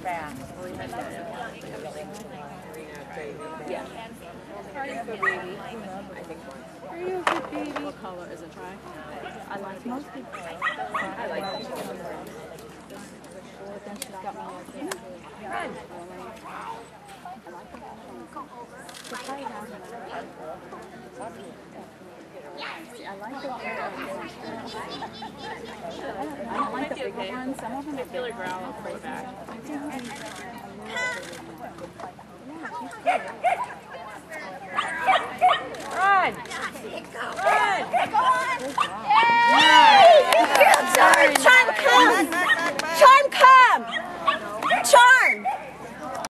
Yeah. Are you a good baby? I think one. Are you a good baby? What color is it? Try. I like most people. I like it. But then she's got one like this. Run. I like the I don't like the bigger ones. Some of them are killer growl. I'll put it back.